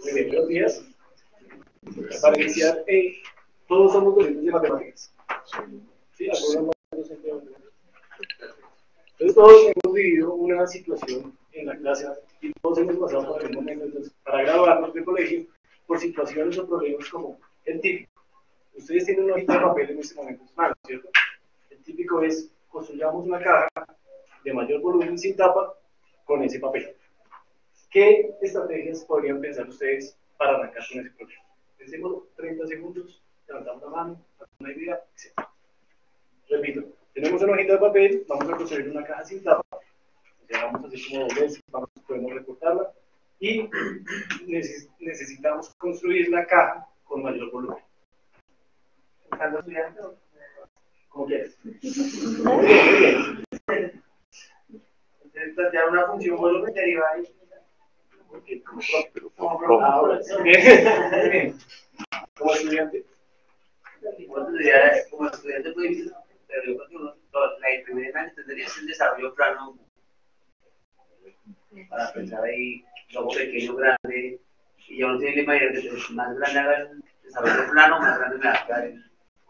Buenos días. Para iniciar, todos somos docentes de matemáticas. ¿Sí? Algunos más docentes de matemáticas. Entonces todos hemos vivido una situación en la clase y todos hemos pasado por algún momento, entonces, para graduarnos del colegio, por situaciones o problemas como el típico. Ustedes tienen una hojita de papel en este momento en sus manos, ¿cierto? El típico es, construyamos una caja de mayor volumen sin tapa con ese papel. ¿Qué estrategias podrían pensar ustedes para arrancar con ese problema? Pensemos 30 segundos, levantamos la mano, una idea, etc. Repito, tenemos una hojita de papel, vamos a construir una caja sin tapa, o sea, vamos a hacer como doblez, podemos recortarla, y necesitamos construir la caja con mayor volumen. ¿Están estudiando? ¿Cómo quieres? Muy bien, muy bien. Entonces, plantear una función volumen derivada ahí. Como estudiante. Como estudiante, pues, la primera entendería es el desarrollo plano para pensar ahí logo pequeño, grande, y ya uno tiene la idea de que más grande haga el desarrollo plano, más grande me va a quedar el.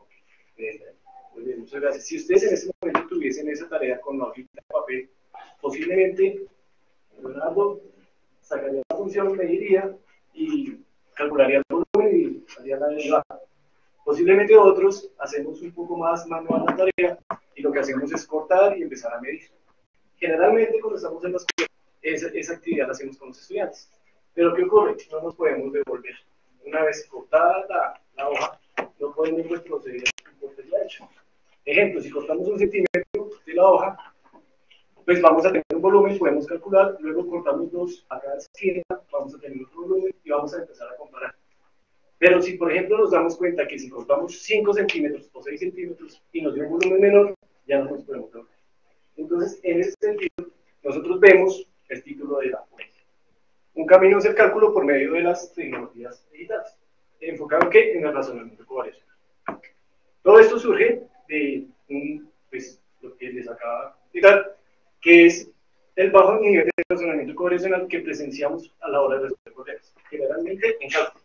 Muy bien, muchas gracias. Si ustedes en este momento tuviesen esa tarea con la hojita de papel, posiblemente Leonardo sacaría la función, mediría y calcularía el volumen y haría la derivada. Posiblemente otros hacemos un poco más manual la tarea y lo que hacemos es cortar y empezar a medir. Generalmente cuando estamos en la escuela, esa actividad la hacemos con los estudiantes. Pero ¿qué ocurre? No nos podemos devolver. Una vez cortada la hoja, no podemos retroceder un corte ya hecho. Ejemplo, si cortamos 1 centímetro de la hoja, pues vamos a tener un volumen, podemos calcular, luego cortamos 2 a cada esquina, vamos a tener otro volumen y vamos a empezar a comparar. Pero si, por ejemplo, nos damos cuenta que si cortamos 5 centímetros o 6 centímetros y nos dio un volumen menor, ya no nos podemos devolver. Entonces, en ese sentido, nosotros vemos el título de la ponencia. Un camino hacia el cálculo por medio de las tecnologías digitales. ¿Enfocado en qué? En el razonamiento covariacional. Todo esto surge de pues, lo que les acaba de explicar, que es el bajo nivel de razonamiento covariacional que presenciamos a la hora de resolver problemas, generalmente en cálculo.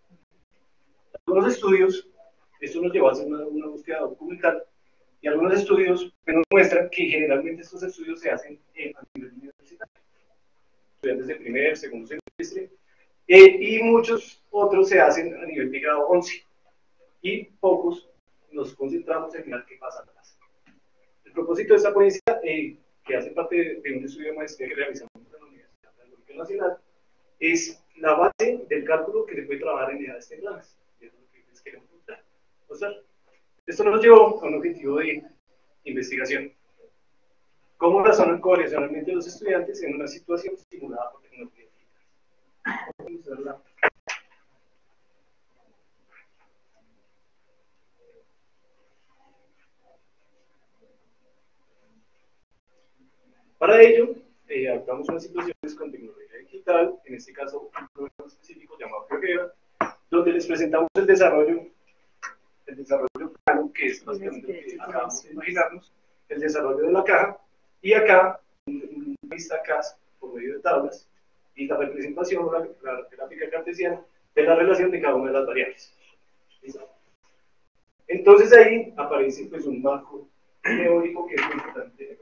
Algunos estudios, esto nos llevó a hacer una búsqueda documental, y algunos estudios nos muestran que generalmente estos estudios se hacen a nivel universitario, estudiantes de primer, segundo semestre, y muchos otros se hacen a nivel de grado 11, y pocos nos concentramos en mirar qué pasa atrás. El propósito de esta ponencia, que hace parte de un estudio de maestría que realizamos en la Universidad Tecnológica Nacional, es la base del cálculo que se puede trabajar en edades tempranas. Y eso es lo que les queremos mostrar. Esto nos llevó a un objetivo de investigación. ¿Cómo razonan covariacionalmente los estudiantes en una situación simulada por tecnología digital? Vamos a mostrarla. Para ello, adaptamos unas situaciones con tecnología digital, en este caso un programa específico llamado GeoGebra, donde les presentamos el desarrollo plano, que es básicamente lo que acabamos de imaginarnos, el desarrollo de la caja, y acá, una vista CAS por medio de tablas, y la representación, la gráfica cartesiana, de la relación de cada una de las variables. ¿Listo? Entonces ahí aparece pues, un marco teórico que es muy importante.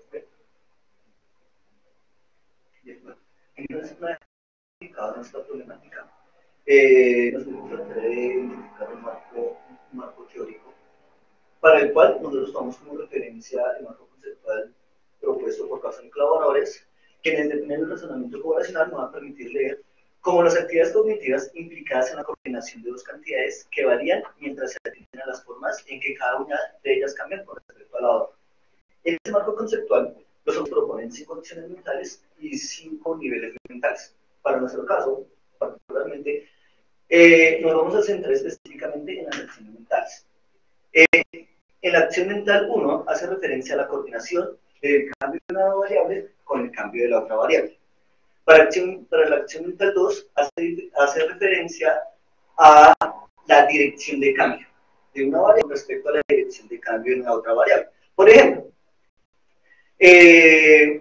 Entonces, una vez identificada nuestra problemática, nos vamos a tratar de identificar un marco teórico para el cual nosotros tomamos como referencia el marco conceptual propuesto por Casson y colaboradores, que en el razonamiento covariacional nos va a permitir leer cómo las actividades cognitivas implicadas en la coordinación de dos cantidades que varían mientras se atienden a las formas en que cada una de ellas cambian con respecto a la otra. En este marco conceptual, los autores proponen 5 acciones mentales y 5 niveles mentales. Para nuestro caso, particularmente, nos vamos a centrar específicamente en las acciones mentales. En la acción mental 1 hace referencia a la coordinación del cambio de una variable con el cambio de la otra variable. Para la acción mental 2 hace referencia a la dirección de cambio de una variable respecto a la dirección de cambio en la otra variable. Por ejemplo,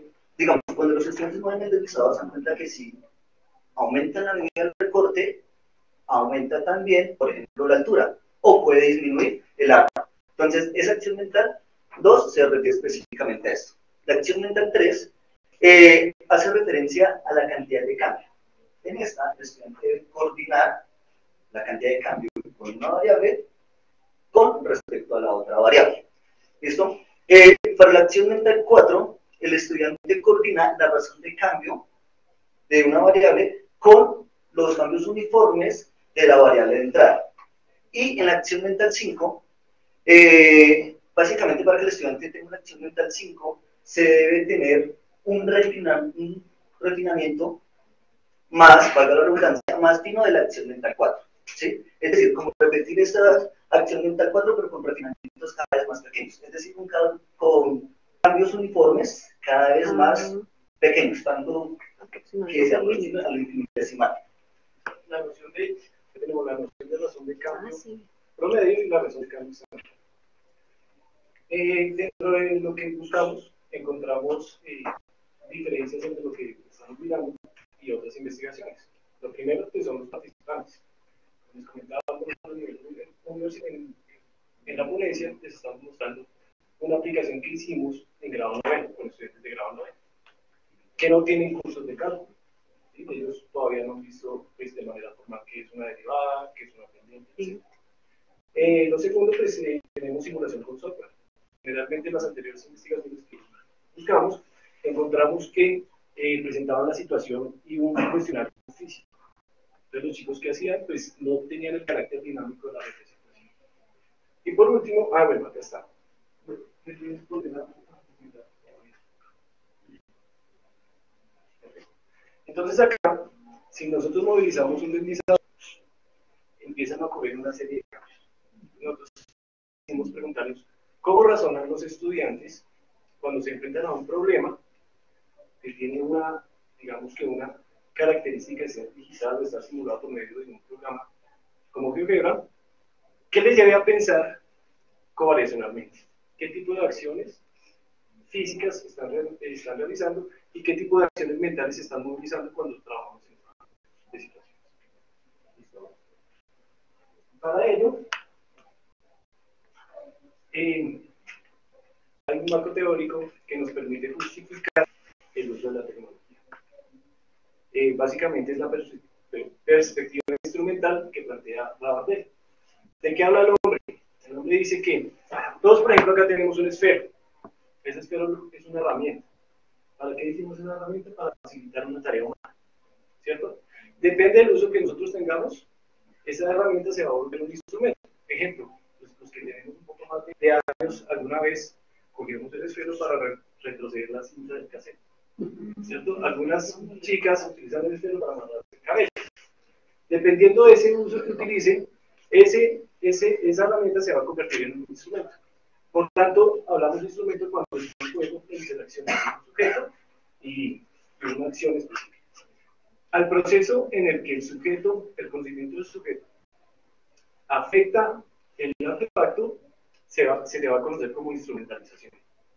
digamos, cuando los estudiantes mueven el deslizador se dan cuenta que si aumentan la medida del recorte, aumenta también, por ejemplo, la altura, o puede disminuir el arco. Entonces, esa acción mental 2 se refiere específicamente a esto. La acción mental 3 hace referencia a la cantidad de cambio. En esta, el estudiante debe coordinar la cantidad de cambio con una variable con respecto a la otra variable. ¿Listo? Para la acción mental 4, el estudiante coordina la razón de cambio de una variable con los cambios uniformes de la variable de entrada. Y en la acción mental 5, básicamente para que el estudiante tenga una acción mental 5, se debe tener un refinamiento más, valga la redundancia, más fino de la acción mental 4. ¿Sí? Es decir, como repetir esta acción mental 4, pero con refinamientos cada vez más pequeños. Es decir, con cambios uniformes cada vez más pequeños, tanto que se aproximan al infinitesimal. La noción de, tenemos la noción de razón de cambio promedio y la razón de cambio estándar. Dentro de lo que buscamos, encontramos diferencias entre lo que estamos mirando y otras investigaciones. Lo primero que son los participantes. Les comentaba en la ponencia, les estamos mostrando una aplicación que hicimos en grado 9, con estudiantes de grado 9, que no tienen cursos de cálculo. ¿Sí? Ellos todavía no han visto pues, de manera formal qué es una derivada, qué es una pendiente. ¿Sí? Lo segundo, pues tenemos simulación con software. Generalmente en las anteriores investigaciones que buscamos, encontramos que presentaban la situación y un cuestionario físico. Entonces los chicos que hacían, pues no tenían el carácter dinámico de la representación. Y por último, bueno, acá está. Entonces acá, si nosotros movilizamos un deslizador, empiezan a ocurrir una serie de cambios. Nosotros quisimos preguntarnos cómo razonan los estudiantes cuando se enfrentan a un problema que tiene una, digamos que una característica de ser digital o estar simulado por medio de un programa como GeoGebra, ¿qué les lleva a pensar covariacionalmente? ¿Qué tipo de acciones físicas están realizando y qué tipo de acciones mentales se están movilizando cuando trabajamos en esta situación? ¿Listo? Para ello, hay un marco teórico que nos permite justificar el uso de la tecnología. Básicamente es la perspectiva instrumental que plantea Rabardel. ¿De qué habla el hombre? El hombre dice que todos, por ejemplo, acá tenemos un esfero. Ese esfero es una herramienta. ¿Para qué decimos una herramienta? Para facilitar una tarea humana, ¿cierto? Depende del uso que nosotros tengamos, esa herramienta se va a volver un instrumento. Ejemplo, los que tenemos un poco más de años, alguna vez cogimos el esfero para retroceder la cinta del cassette, ¿cierto? Algunas chicas utilizan el esfero para amarrar el cabello. Dependiendo de ese uso que utilicen, esa herramienta se va a convertir en un instrumento. Por tanto, hablamos de instrumento cuando es un juego de interacción entre un sujeto y una acción específica. Al proceso en el que el conocimiento del sujeto afecta el artefacto, se le va a conocer como instrumentalización.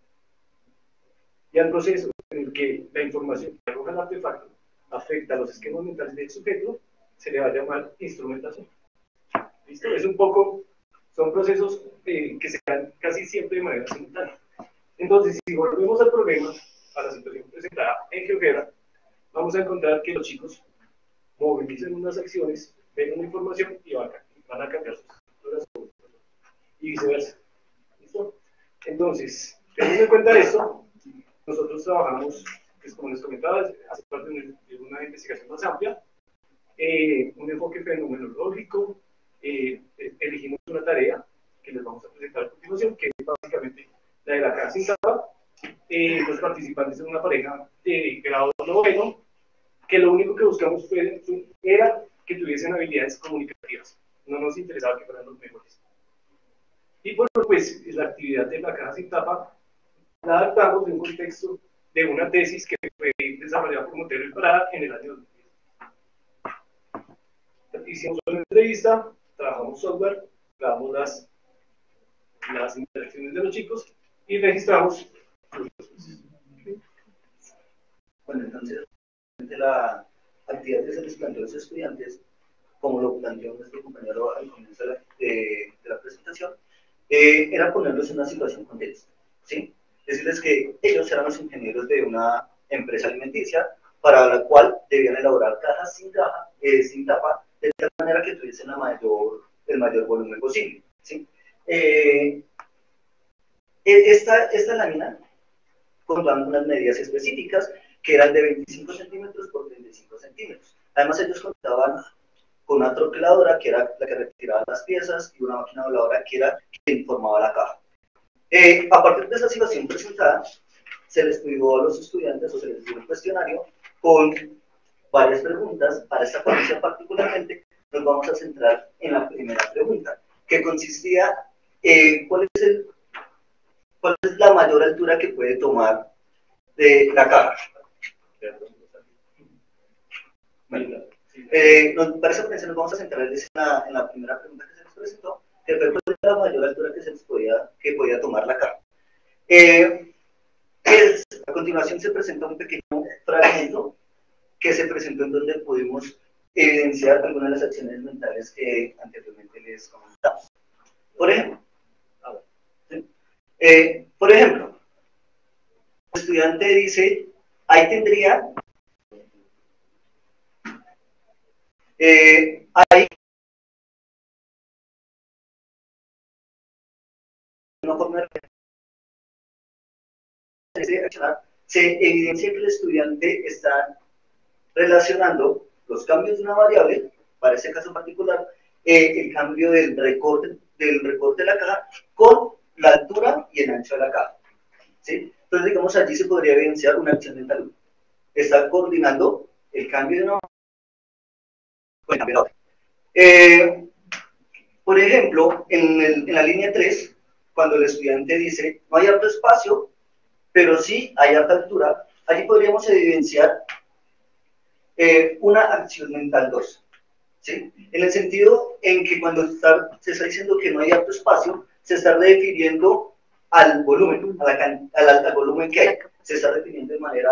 Y al proceso en el que la información que arroja el artefacto afecta a los esquemas mentales del sujeto, se le va a llamar instrumentación. ¿Listo? Es un poco, son procesos que se dan casi siempre de manera simultánea. Entonces, si volvemos al problema, a la situación presentada en GeoGebra, vamos a encontrar que los chicos movilizan unas acciones, ven una información y van a cambiar sus estructuras y viceversa. ¿Listo? Entonces, teniendo en cuenta esto, nosotros trabajamos, pues, como les comentaba, hace parte de una investigación más amplia, un enfoque fenomenológico, elegimos una tarea que les vamos a presentar a continuación, que es básicamente la de la caja sin tapa. Los participantes son una pareja de grado 9, que lo único que buscamos era que tuviesen habilidades comunicativas, no nos interesaba que fueran los mejores. Y bueno, pues la actividad de la caja sin tapa la adaptamos de un contexto de una tesis que fue desarrollada por Montero y Parada en el año 2010. Hicimos una entrevista, trabajamos software, grabamos las interacciones de los chicos y registramos los procesos. Bueno, entonces, la actividad que se les planteó a los estudiantes como lo planteó nuestro compañero al comienzo de la presentación, era ponerlos en una situación contexto, ¿sí? Decirles que ellos eran los ingenieros de una empresa alimenticia para la cual debían elaborar cajas sin tapa, de tal manera que tuviesen el mayor volumen posible, ¿sí? Esta lámina contaban unas medidas específicas que eran de 25 centímetros por 35 centímetros. Además, ellos contaban con una troqueladora, que era la que retiraba las piezas, y una máquina voladora, que era quien formaba la caja. A partir de esa situación presentada, se les pidió a los estudiantes, o se les dio un cuestionario con varias preguntas. Para esta ponencia particularmente, nos vamos a centrar en la primera pregunta, que consistía en cuál es la mayor altura que puede tomar de la caja. Bueno, para esa ponencia nos vamos a centrar en la primera pregunta que se les presentó, que fue cuál es la mayor altura que podía tomar la caja. A continuación se presenta un pequeño fragmento que se presentó en donde pudimos evidenciar algunas de las acciones mentales que anteriormente les comentamos. Por ejemplo, el estudiante dice, ahí tendría, ahí una forma de se evidencia que el estudiante está relacionando los cambios de una variable, para ese caso particular, el cambio del recorte de la caja con la altura y el ancho de la caja, ¿sí? Entonces, digamos, allí se podría evidenciar una acción mental. Está coordinando el cambio de una con el cambio de otra. Por ejemplo, en la línea 3, cuando el estudiante dice, no hay harto espacio, pero sí hay harta altura, allí podríamos evidenciar una acción mental 2. ¿Sí? En el sentido en que cuando se está diciendo que no hay harto espacio, se está refiriendo al volumen, al volumen que hay. Se está refiriendo de manera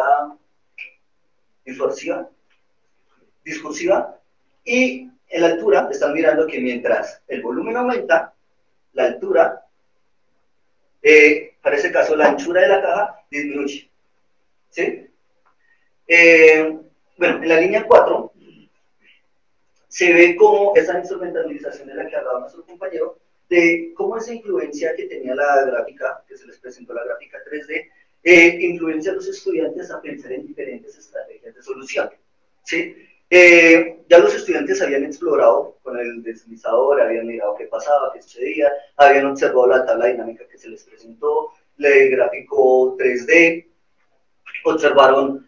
discursiva, y en la altura están mirando que mientras el volumen aumenta, la altura, para ese caso la anchura de la caja disminuye. ¿Sí? Bueno, en la línea 4 se ve cómo esa instrumentalización de la que hablaba nuestro compañero, de cómo esa influencia que tenía la gráfica, que se les presentó la gráfica 3D, influencia a los estudiantes a pensar en diferentes estrategias de solución. ¿Sí? Ya los estudiantes habían explorado con el deslizador, habían mirado qué pasaba, qué sucedía, habían observado la tabla dinámica que se les presentó, el gráfico 3D, observaron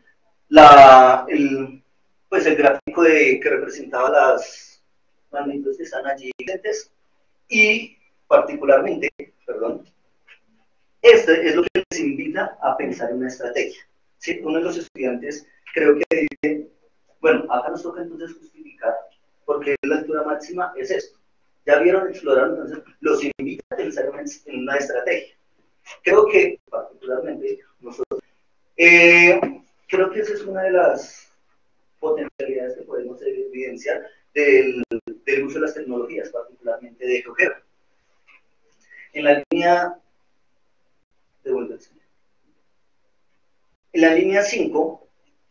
el gráfico que representaba las magnitudes que están allí presentes, y particularmente, este es lo que les invita a pensar en una estrategia. ¿Sí? Uno de los estudiantes creo que dice, bueno, acá nos toca entonces justificar porque la altura máxima es esto. Ya vieron, exploraron, entonces los invita a pensar en una estrategia. Creo que particularmente nosotros, creo que esa es una de las potencialidades que podemos evidenciar del uso de las tecnologías, particularmente de GeoGebra. En la línea 5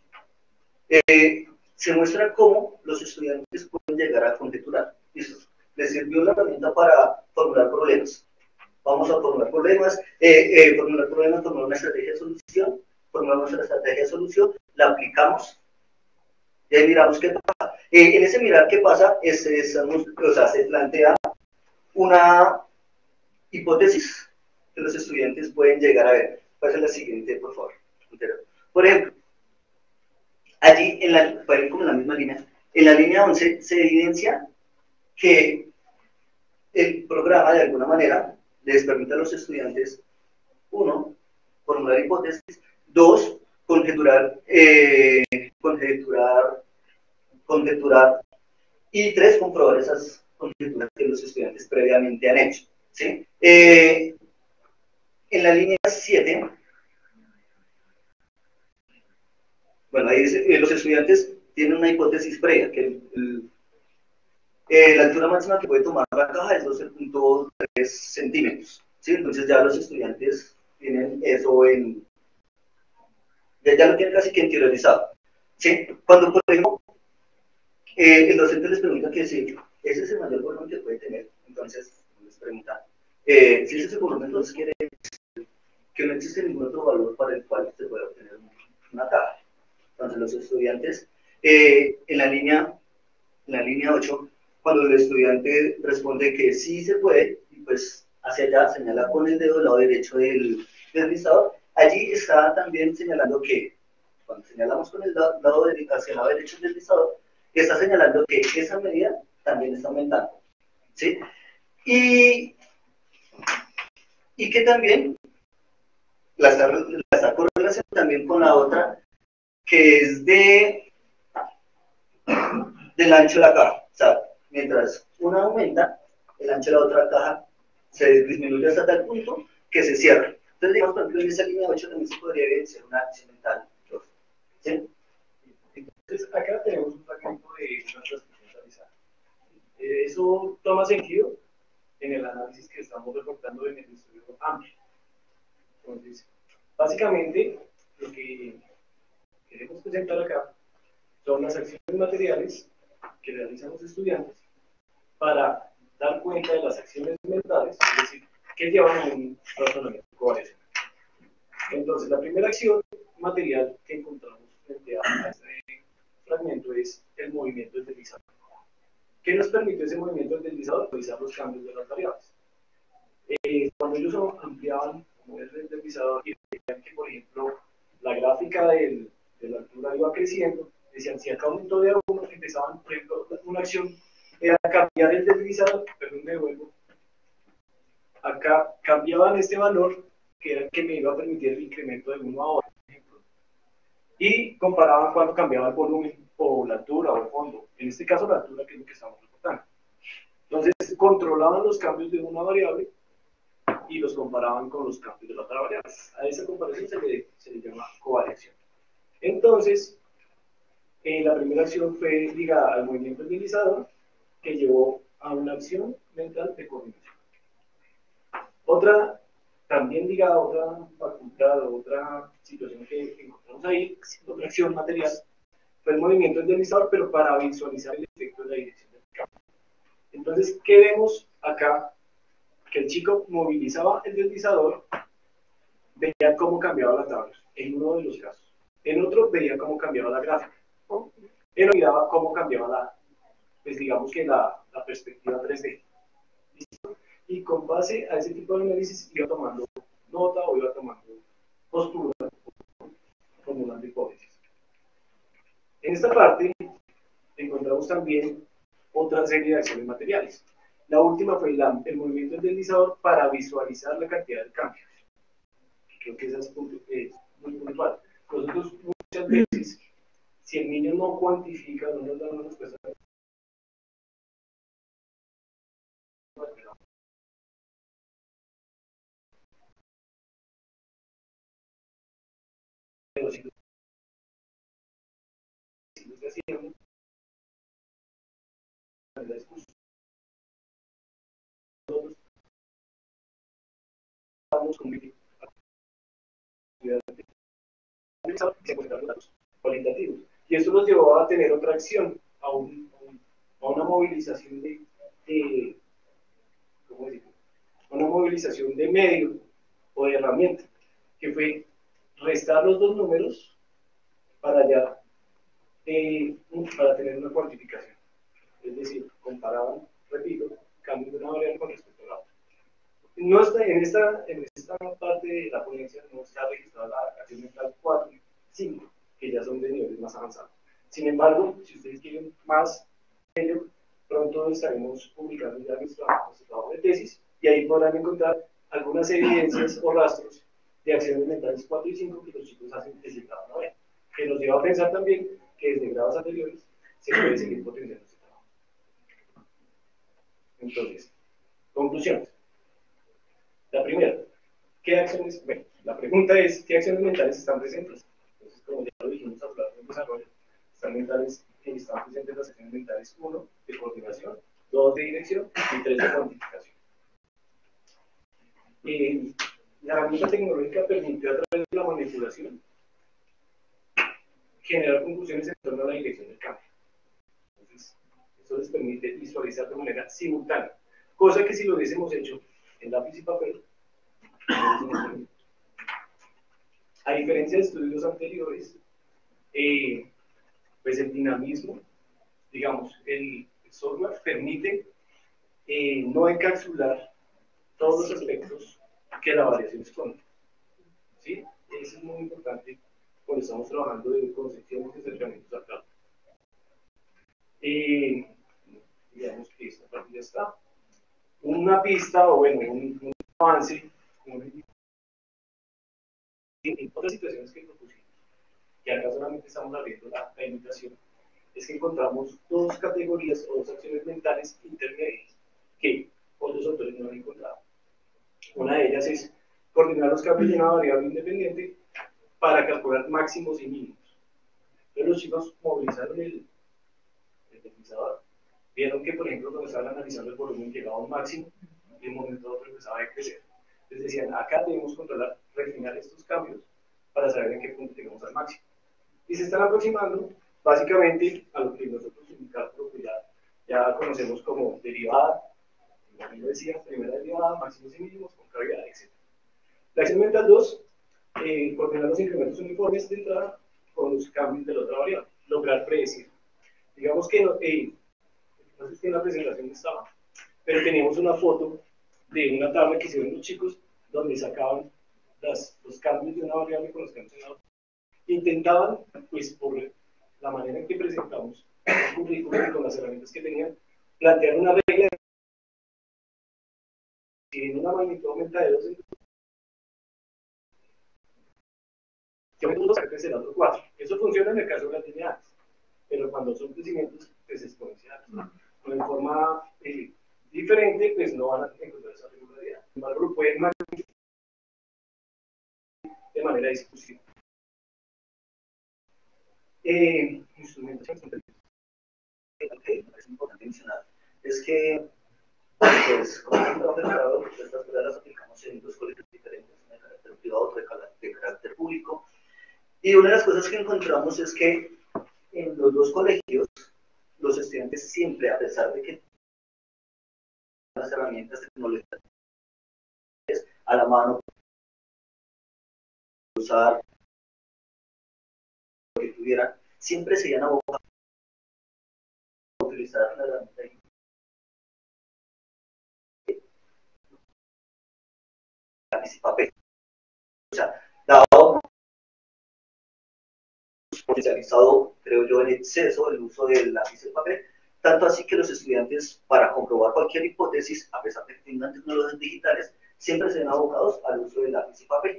se muestra cómo los estudiantes pueden llegar a conjeturar. ¿Listo? Les sirvió la herramienta para formular problemas. Vamos a formular problemas, formular una estrategia de solución, formulamos una estrategia de solución, la aplicamos y ahí miramos qué pasa. En ese mirar qué pasa, se plantea una hipótesis que los estudiantes pueden llegar a ver. Pasa la siguiente, por favor. Por ejemplo, allí, para ir como en la misma línea, en la línea 11 se evidencia que el programa, de alguna manera, les permite a los estudiantes, 1, formular hipótesis, 2, conjeturar, y 3, comprobar esas conjeturas que los estudiantes previamente han hecho. ¿Sí? En la línea 7, bueno, ahí dice, los estudiantes tienen una hipótesis previa, que La altura máxima que puede tomar la caja es 12.3 centímetros. ¿Sí? Entonces ya los estudiantes tienen eso ya lo tienen casi que interiorizado. ¿Sí? Cuando, por ejemplo, el docente les pregunta que si ese es el mayor volumen que puede tener, entonces les pregunta, si ese es el volumen, entonces quiere decir que no existe ningún otro valor para el cual se pueda obtener una caja. Entonces los estudiantes, en la línea 8, cuando el estudiante responde que sí se puede, y pues hacia allá señala con el dedo del lado derecho del deslizador, allí está también señalando que, cuando señalamos con el lado hacia el lado derecho del deslizador, está señalando que esa medida también está aumentando. ¿Sí? Y que también la está correlacionando también con la otra, que es del ancho de la caja. O sea, mientras una aumenta, el ancho de la otra caja se disminuye hasta tal punto que se cierra. Entonces, digamos, por ejemplo, en esa línea 8 también se podría evidenciar una acción mental. ¿Sí? Entonces, acá tenemos un fragmento de una transcripción realizada. Eso toma sentido en el análisis que estamos reportando en el estudio amplio. Entonces, básicamente, lo que queremos presentar acá son las acciones materiales que realizan los estudiantes para dar cuenta de las acciones mentales, es decir, que llevan un razonamiento coherente. Entonces, la primera acción material que encontramos frente a este fragmento es el movimiento del deslizador. ¿Qué nos permite ese movimiento del deslizador? Realizar los cambios de las variables. Cuando ellos ampliaban como el deslizador y veían que, por ejemplo, la gráfica de la altura iba creciendo, decían, si acá aumentó de a uno, empezaban, por ejemplo, una acción era cambiar el deslizador, perdón, me devuelvo, acá cambiaban este valor, que era el que me iba a permitir el incremento de 1 a 8, por ejemplo, y comparaban cuando cambiaba el volumen, o la altura, o el fondo, en este caso la altura, que es lo que estamos reportando. Entonces, controlaban los cambios de una variable, y los comparaban con los cambios de la otra variable. A esa comparación se le llama covariación. Entonces, la primera acción fue ligada al movimiento del deslizador, que llevó a una acción mental de coordinación. Otra, también ligada a otra facultad, otra situación que encontramos ahí, otra acción material, fue el movimiento del deslizador, pero para visualizar el efecto de la dirección del campo. Entonces, ¿qué vemos acá? Que el chico movilizaba el deslizador, veía cómo cambiaba la tabla, en uno de los casos. En otro, veía cómo cambiaba la gráfica. Él miraba cómo cambiaba pues digamos que la perspectiva 3D. ¿Listo? Y con base a ese tipo de análisis iba tomando nota o iba tomando postura, formulando hipótesis. En esta parte encontramos también otra serie de acciones materiales. La última fue el movimiento del deslizador para visualizar la cantidad de cambios. Creo que ese es muy puntual. Nosotros muchas veces, si el niño no cuantifica, no nos da una respuesta, pero si lo está haciendo, la discusión, nosotros estamos con se encuentran los datos cualitativos. Y eso nos llevó a tener otra acción, a una movilización ¿cómo decirlo? Una movilización de medio o de herramienta, que fue restar los dos números para para tener una cuantificación. Es decir, comparaban, repito, cambios de una variable con respecto a la otra. No está, en esta parte de la ponencia no está registrada la acción mental 4 y 5, que ya son de niveles más avanzados. Sin embargo, si ustedes quieren más de ello, pronto estaremos publicando ya nuestro trabajo de tesis y ahí podrán encontrar algunas evidencias o rastros de acciones mentales 4 y 5 que los chicos hacen desde el grado 9, que nos lleva a pensar también que desde grados anteriores se puede seguir potenciando este trabajo. Entonces, conclusiones. La primera, ¿qué acciones? Bueno, la pregunta es, ¿qué acciones mentales están presentes? Entonces, como ya lo dijimos al desarrollo, están presentes las acciones mentales 1, de coordinación, 2 de dirección y 3 de cuantificación. La herramienta tecnológica permitió a través de la manipulación generar conclusiones en torno a la dirección del cambio. Entonces, eso les permite visualizar de manera simultánea, cosa que si lo hubiésemos hecho en lápiz y papel, no hubiésemos permitido. A diferencia de estudios anteriores, pues el dinamismo, digamos, el software permite no encapsular todos los aspectos que la variación esconde. ¿Sí? Eso es muy importante cuando estamos trabajando de concepciones y acercamientos al cambio. Digamos que esta parte ya está. Una pista, o bueno, un avance, en otras situaciones que propusimos, que acá solamente estamos abriendo la invitación, es que encontramos 2 categorías o 2 acciones mentales intermedias que otros autores no han encontrado. Una de ellas es coordinar los cambios de una variable independiente para calcular máximos y mínimos. Entonces los chicos movilizaron el deslizador, vieron que, por ejemplo, cuando estaban analizando el volumen llegaba a un máximo y de un momento a otro empezaba a crecer. Entonces decían, acá debemos controlar, refinar estos cambios para saber en qué punto llegamos al máximo. Y se están aproximando básicamente a lo que nosotros en cálculo pues ya conocemos como derivada, como yo decía, primera derivada, máximos y mínimos, con cavidad, etc. La acción mental 2, coordinar los incrementos uniformes de entrada con los cambios de la otra variable, lograr predecir. Digamos que no sé si en la presentación estaba, pero teníamos una foto de una tabla que hicieron los chicos donde sacaban los cambios de una variable con los cambios de la otra. Intentaban, pues por la manera en que presentamos el currículum y con las herramientas que tenían, plantear una regla que en una magnitud aumenta de 2 es el otro 4. Eso funciona en el caso de las lineales, pero cuando son crecimientos pues, exponenciales, ¿no? En forma diferente, pues no van a encontrar esa regularidad. Sin embargo, lo pueden mantener de manera discursiva. Instrumentación. Es importante mencionar es que, pues, como un trabajo de grado, estas pruebas las aplicamos en 2 colegios diferentes, de carácter privado, otro de carácter público. Y una de las cosas que encontramos es que en los 2 colegios, los estudiantes siempre, a pesar de que las herramientas tecnológicas a la mano, usar lo que tuvieran, siempre se iban a abocar a utilizar la herramienta lápiz y papel. O sea, dado potencializado, creo yo, en exceso el uso del lápiz y papel, tanto así que los estudiantes, para comprobar cualquier hipótesis, a pesar de que tengan tecnologías digitales, siempre se ven abocados al uso del lápiz y papel.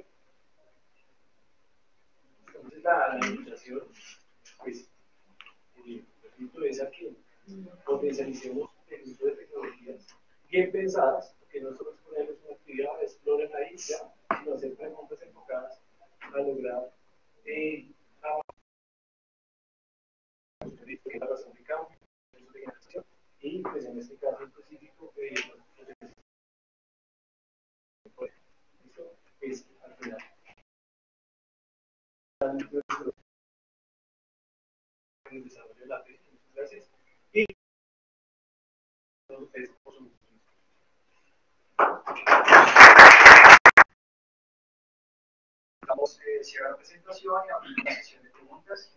Entonces la ilustración, pues, es a que potencialicemos el uso de tecnologías bien pensadas, que no solo es ponerles una actividad, exploren ahí ya, sino hacer preguntas enfocadas a lograr la razón de cambio, de generación, y pues en este caso específico, eso es al final. En el desarrollo de la tesis, muchas gracias. Y todos ustedes por su Vamos a cierrar la presentación y abrir una sesión de preguntas.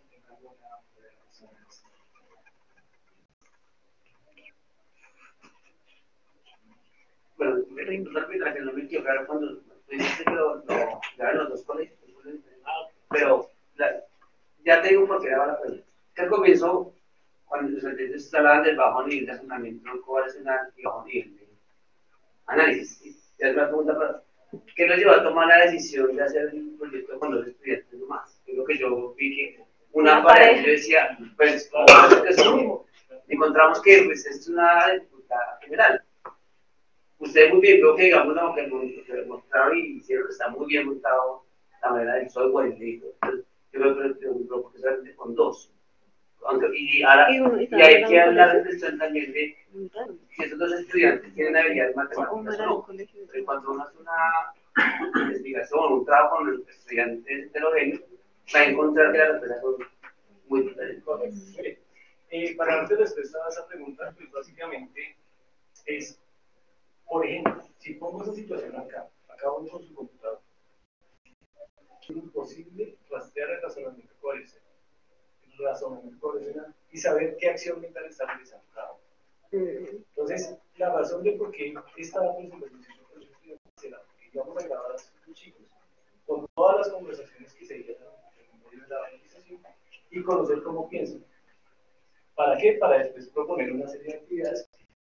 Bueno, la no me equivocaron cuando dijiste que lo llevan los 2 colegios, pero ya te digo por qué daba la pregunta. Que al comienzo, cuando los estudiantes hablaban del bajo nivel de razonamiento covacional y bajo nivel de análisis, ya es una pregunta para ¿qué nos llevó a tomar la decisión de hacer el proyecto con 2 estudiantes nomás? Es lo que yo vi que una pareja, yo decía, pues, como que eso, encontramos que pues, es una dificultad general. Ustedes muy bien, creo que digamos lo que mostraron y hicieron, está muy bien montado la manera del software. Entonces, yo me preocupo que solamente con 2. Y hay que dar la reflexión también de si esos dos estudiantes tienen habilidades matemáticas o no. Pero cuando uno hace una investigación, un trabajo con los estudiantes heterogéneos, va a encontrar que las respuestas son muy diferentes. Correcto. Para darte respuesta a esa pregunta, pues básicamente es, por ejemplo, si pongo esa situación acá uno con su computador, es imposible rastrear el razonamiento coherencial y saber qué acción mental está realizando cada uno. Entonces, la razón de por qué esta presentación con los estudiantes será porque íbamos a grabar a los chicos con todas las conversaciones que se dieron en medio de la organización y conocer cómo piensan. ¿Para qué? Para después proponer una serie de actividades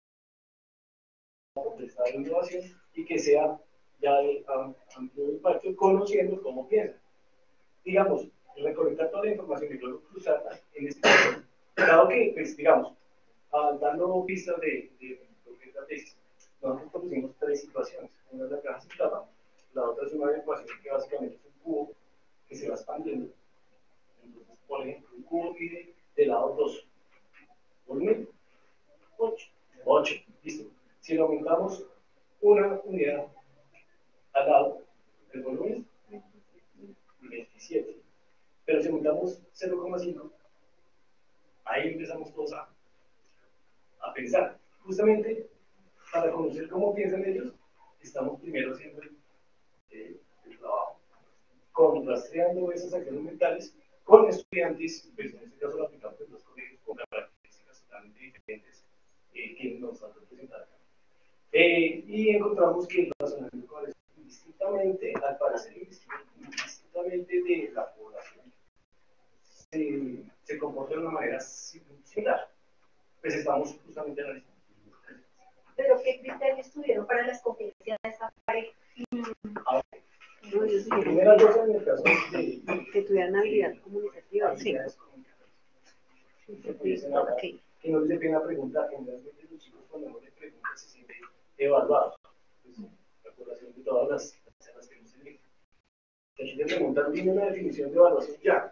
de esta innovación y que sea ya de amplio impacto, conociendo cómo piensan. Digamos, recolectar toda la información y luego cruzarla en este caso. Dado que, pues, digamos, dando pistas de lo que es la tesis, nosotros propusimos tres situaciones. Una es la caja sin tapa, la otra es una ecuación que básicamente es un cubo que se va expandiendo. Entonces, por ejemplo, un cubo mide de lado 2. Volumen 8. Listo. Si lo aumentamos una unidad al lado, el volumen 27. Pero si aumentamos 0,5, ahí empezamos todos a pensar. Justamente para conocer cómo piensan ellos, estamos primero haciendo el trabajo, rastreando esas acciones mentales con estudiantes, pues en este caso lo aplicamos en los colegios con características totalmente diferentes que nos han representado acá. Y encontramos que el razonamiento es indistintamente, al parecer indistintamente de la población, se comporta de una manera similar. Pues estamos justamente analizando. ¿Pero qué criterios tuvieron para la escogencia de esa pareja? Primera cosa, en el caso de que tuvieran habilidad comunicativa. Sí. Que no les dé pena preguntar, generalmente los chicos cuando no les preguntan se sienten evaluados. Pues, la población de todas las escenas que no se eligen. Aquí le preguntan, dime una definición de evaluación ya.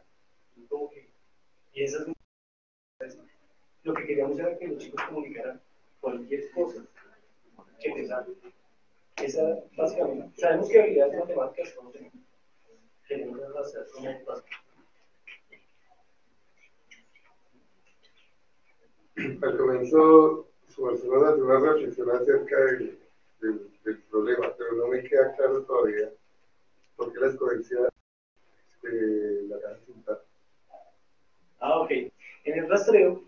Y esa es lo que queríamos era que los chicos comunicaran cualquier cosa que pensaran. Esa, básicamente, sabemos que habilidades matemáticas todos tenemos. Queremos hacer como pasa. Al comienzo, su persona hace una reflexión acerca del problema, pero no me queda claro todavía por qué la escogencia de la caja sin tapa. Ok. En el rastreo,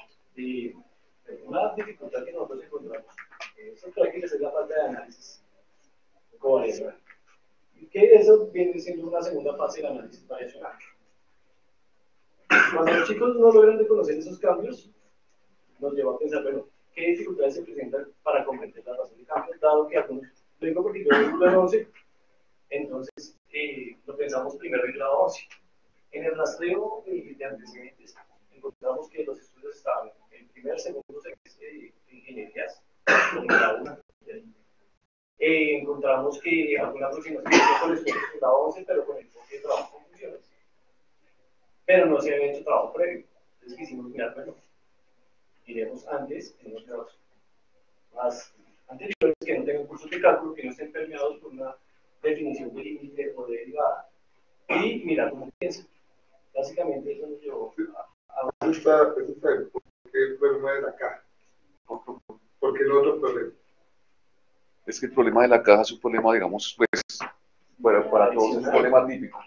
una dificultad que nosotros encontramos, eso prácticamente es la falta de análisis coherencial. Y que eso viene siendo una segunda fase del análisis variacional. Cuando los chicos no logran reconocer esos cambios, nos lleva a pensar, bueno, ¿qué dificultades se presentan para comprender la razón de cambio? Dado que algunos, lo digo porque yo vengo en 11, entonces lo pensamos primero en grado 11. En el rastreo de antecedentes, encontramos que los estudios estaban en primer, segundo semestre de ingenierías, como la una. Encontramos que alguna aproximación con estudios en grado 11, pero con el enfoque de trabajo con funciones. Pero no se había hecho trabajo previo. Entonces quisimos mirar, bueno, iremos antes en los grados más anteriores que no tengan cursos de cálculo, que no estén permeados por una definición de límite o de derivada, y mirar cómo piensan. Básicamente eso nos llevó a Eso está bien. ¿Por qué el problema de la caja? ¿Por qué el otro problema? Es que el problema de la caja es un problema, digamos, pues, para todos es un problema típico.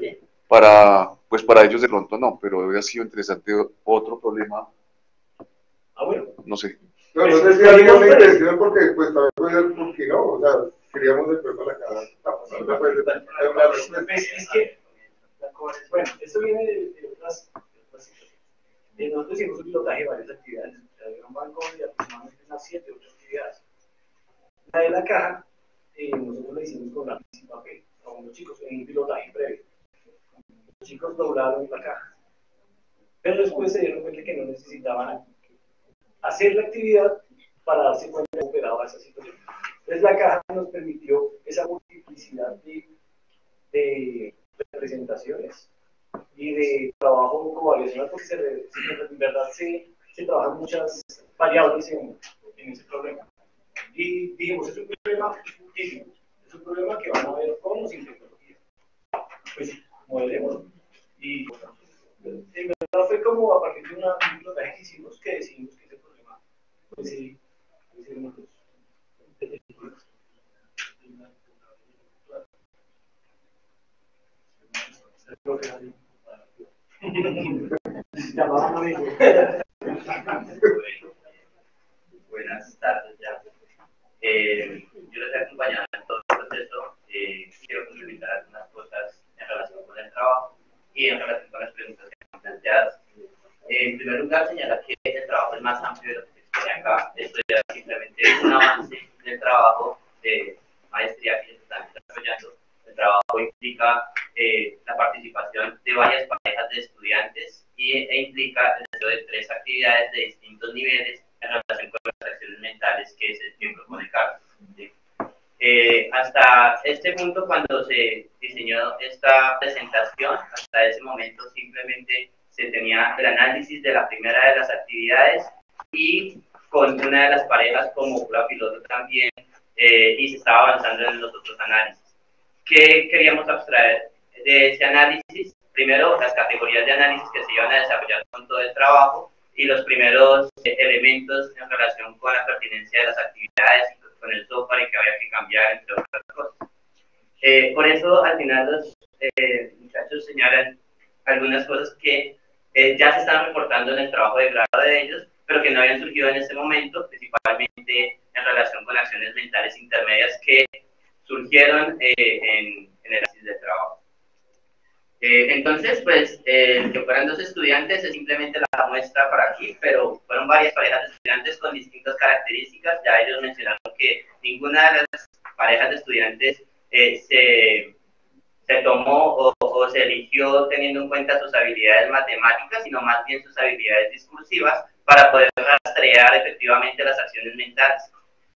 Para ellos de pronto no, pero hubiera sido interesante otro problema. Bueno. No sé. No, no sé si había una intención porque pues también puede ser porque no, o sea, queríamos el problema de la caja. Es que, bueno, esto viene de otras situaciones. Nosotros hicimos un pilotaje de varias actividades. Había un banco de aproximadamente unas 7 o 8 actividades. La de la caja, nosotros la hicimos con lápiz y papel, con los chicos en un pilotaje previo. Los chicos doblaron la caja. Pero después se dieron cuenta que no necesitaban hacer la actividad para darse cuenta de cómo operaba esa situación. Entonces la caja nos permitió esa multiplicidad de representaciones y de trabajo covariacional, porque en verdad se trabajan muchas variables en en ese problema. Y dijimos, es un problema difícil, es un problema que van a ver con o sin tecnología. Pues modelemos. Y en verdad fue como a partir de un pilotaje que hicimos que decidimos que ese problema, pues sí, hicimos los. Buenas tardes ya. Yo les he acompañado en todo el proceso. Quiero complementar algunas cosas en relación con el trabajo y en relación con las preguntas que han planteado. En primer lugar, señalar que el trabajo es más amplio de lo que se expone acá. Esto ya es simplemente un avance del trabajo de maestría que se están desarrollando. El trabajo implica la participación de varias parejas de estudiantes e implica el desarrollo de 3 actividades de distintos niveles en relación con las acciones mentales que propone Carlos. ¿Sí? Hasta este punto, cuando se diseñó esta presentación, hasta ese momento simplemente se tenía el análisis de la primera de las actividades y con una de las parejas como prueba piloto también, y se estaba avanzando en los otros análisis. ¿Qué queríamos abstraer de ese análisis? Primero, las categorías de análisis que se iban a desarrollar con todo el trabajo y los primeros elementos en relación con la pertinencia de las actividades, con el software y que había que cambiar, entre otras cosas. Por eso, al final, los muchachos señalan algunas cosas que ya se están reportando en el trabajo de grado de ellos, pero que no habían surgido en este momento, principalmente en relación con acciones mentales intermedias que surgieron en el análisis del trabajo. Entonces, pues, que fueran 2 estudiantes es simplemente la muestra para aquí, pero fueron varias parejas de estudiantes con distintas características. Ya ellos mencionaron que ninguna de las parejas de estudiantes se tomó o se eligió teniendo en cuenta sus habilidades matemáticas, sino más bien sus habilidades discursivas para poder rastrear efectivamente las acciones mentales.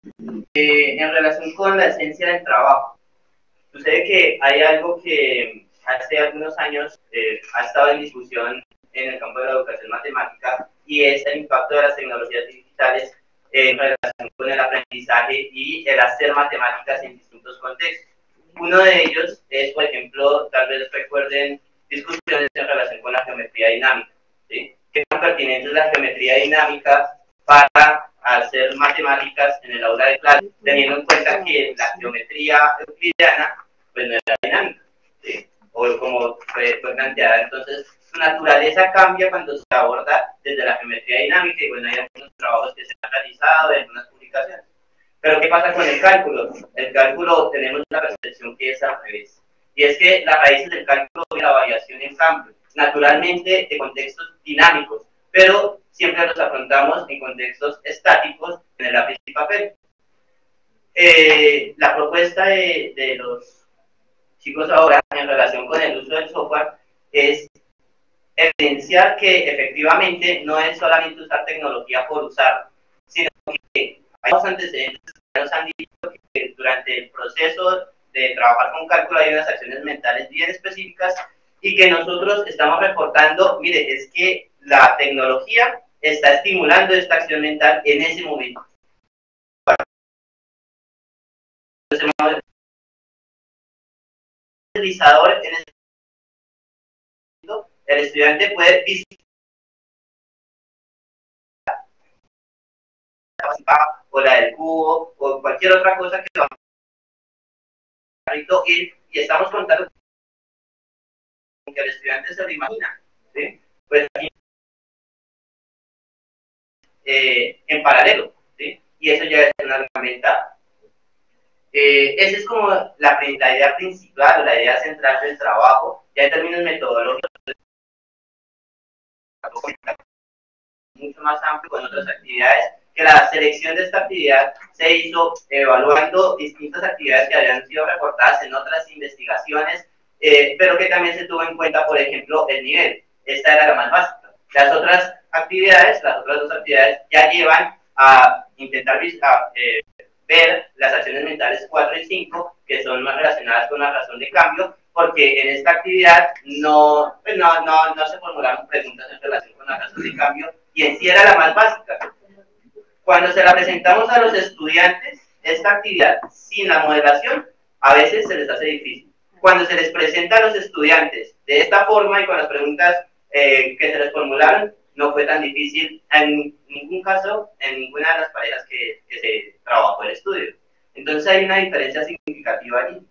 En relación con la esencia del trabajo, sucede que hay algo que hace algunos años ha estado en discusión en el campo de la educación matemática y es el impacto de las tecnologías digitales en relación con el aprendizaje y el hacer matemáticas en distintos contextos. Uno de ellos es, por ejemplo, tal vez recuerden discusiones en relación con la geometría dinámica. ¿Sí? ¿Qué tan pertinente es la geometría dinámica para hacer matemáticas en el aula de clase, teniendo en cuenta que la geometría euclidiana pues no era dinámica? ¿Sí? O como fue planteada, entonces su naturaleza cambia cuando se aborda desde la geometría dinámica y bueno, hay algunos trabajos que se han realizado en algunas publicaciones. Pero ¿qué pasa con el cálculo? El cálculo tenemos una percepción que es al revés. Y es que las raíces del cálculo y la variación en cambio, naturalmente de contextos dinámicos, pero siempre los afrontamos en contextos estáticos en el lápiz y papel. La propuesta de los chicos ahora en relación con el uso del software es evidenciar que efectivamente no es solamente usar tecnología por usar, sino que hay unos antecedentes que nos han dicho que durante el proceso de trabajar con cálculo hay unas acciones mentales bien específicas y que nosotros estamos reportando, mire, es que la tecnología está estimulando esta acción mental en ese momento. El deslizador en ese momento, el estudiante puede visitar o la del cubo o cualquier otra cosa que va y estamos contando que el estudiante se lo imagina, ¿sí? Pues aquí en paralelo, ¿sí? Y eso ya es una herramienta. Esa es como la idea principal o la idea central del trabajo, ya en términos metodológicos, mucho más amplio con otras actividades, que la selección de esta actividad se hizo evaluando distintas actividades que habían sido reportadas en otras investigaciones, pero que también se tuvo en cuenta, por ejemplo, el nivel. Esta era la más básica. Las otras actividades, las otras 2 actividades, ya llevan a intentar ver las acciones mentales 4 y 5, que son más relacionadas con la razón de cambio, porque en esta actividad no se formularon preguntas en relación con la razón de cambio, y en sí era la más básica. Cuando se la presentamos a los estudiantes, esta actividad sin la modelación, a veces se les hace difícil. Cuando se les presenta a los estudiantes de esta forma y con las preguntas que se les formularon, no fue tan difícil en ningún caso, en ninguna de las parejas que se trabajó el estudio. Entonces hay una diferencia significativa allí.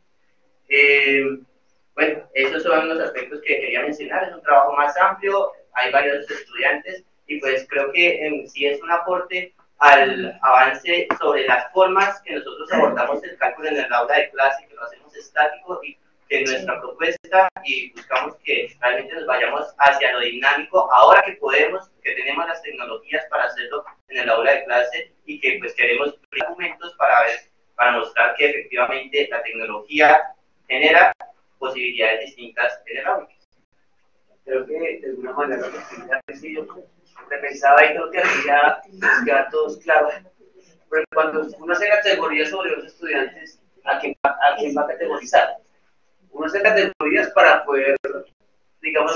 Bueno, esos son los aspectos que quería mencionar. Es un trabajo más amplio, hay varios estudiantes y pues creo que en sí es un aporte al avance sobre las formas que nosotros abordamos el cálculo en el aula de clase, que lo hacemos estático y que nuestra propuesta y buscamos que realmente nos vayamos hacia lo dinámico ahora que podemos, que tenemos las tecnologías para hacerlo en el aula de clase y que pues queremos argumentos para mostrar que efectivamente la tecnología genera posibilidades distintas en el aula. Creo que de alguna manera sí, yo pensaba y creo que aquí ya nos queda todos claros. Pero cuando uno hace categorías sobre los estudiantes, ¿a quién va a categorizar? Uno hace categorías para poder, digamos,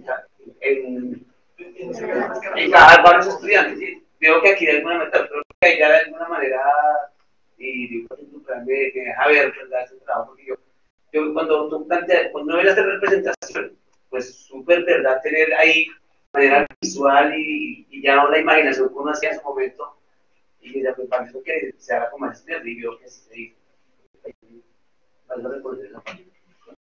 encajar varios estudiantes. ¿Sí? Veo que aquí de alguna manera, creo que ya de alguna manera, y digo, me deja ver, ¿verdad? Ese trabajo, porque yo cuando uno ve la representación, pues súper, ¿verdad? Tener ahí manera visual y ya no la imaginación que uno hacía en su momento, y ya me parece que se haga como más nervioso que así se dice. Vas a reconocer esa parte.